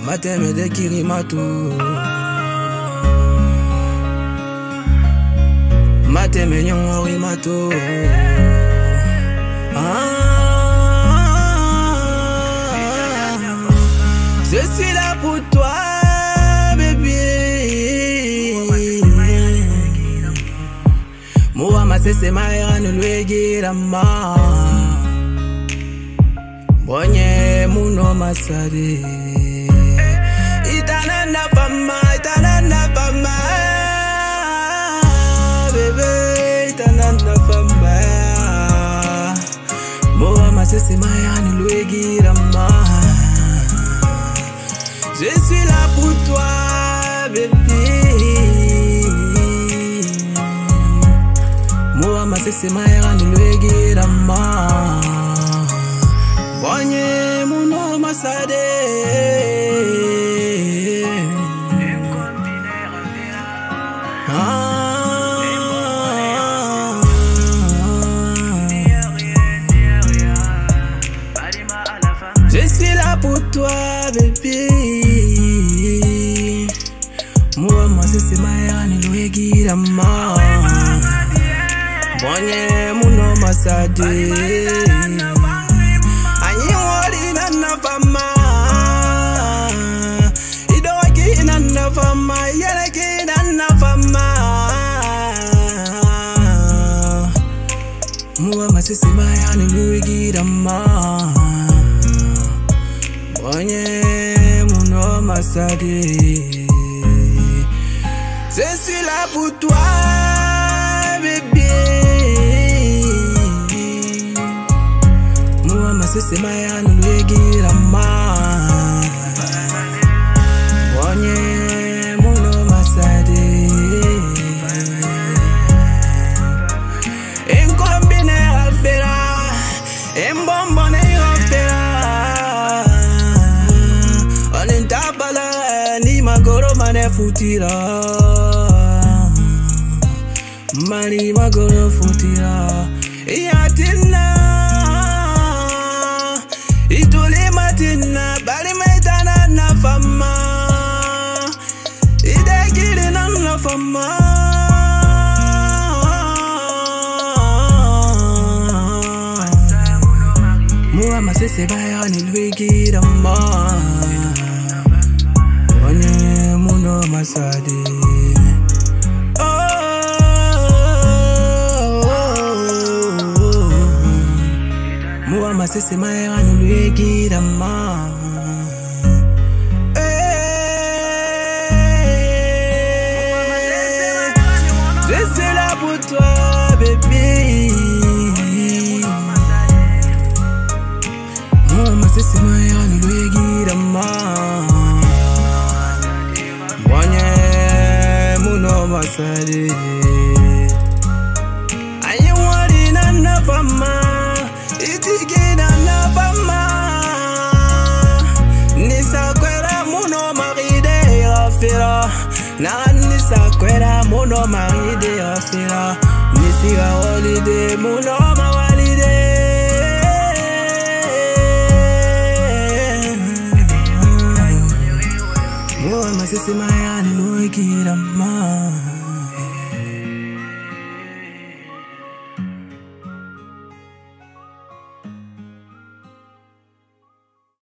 Mateme de Kirimatu, Mateme Nyongorimato. Je suis là pour toi, bébé. Moi, ma c'est ma era ne lui gira ma. Bonye muno masade. Itanana fama, bébé. Itanana fama. Moi, ma c'est ma era ne lui gira ma. Je suis là pour toi, bébé. Moi, ma c'est ma era ne lui gira ma. Bonye muno masade. Je suis là pour toi, bébé. Moi, c'est ma era ne lui gira ma. Bonye muno masade. Moi, c'est ma era ne lui gira ma. Bonye muno masade. Je suis là pour toi, bébé. Moi, c'est ma era ne lui gira ma. Bonye muno masade. En combine afera, en bombone afera. On entabala ni magoro mane futira. Mani magoro futira. Iatina, ituli matina, bali metana na fama. Idekiri na fama. Moi, ma c'est ma era ne lui gira ma. Bonye muno masade. Moi, ma c'est ma era ne lui gira ma. Je suis là pour toi, bébé. Moi, c'est ma era ne lui gira ma. Bonye muno masade. Ayi wari na fama. Itigina na fama. Nisa kwera muno maride afira. Na nisa kwera muno maride afira. Nisi ga walide muno mawalide. Moi, c'est ma era ne lui gira ma.